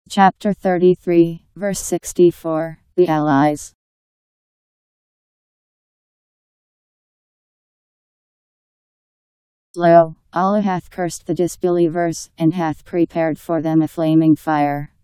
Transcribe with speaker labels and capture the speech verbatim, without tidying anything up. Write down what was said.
Speaker 1: Chapter thirty-three, verse sixty-four, the allies. Lo, Allah hath cursed the disbelievers, and hath prepared for them a flaming fire.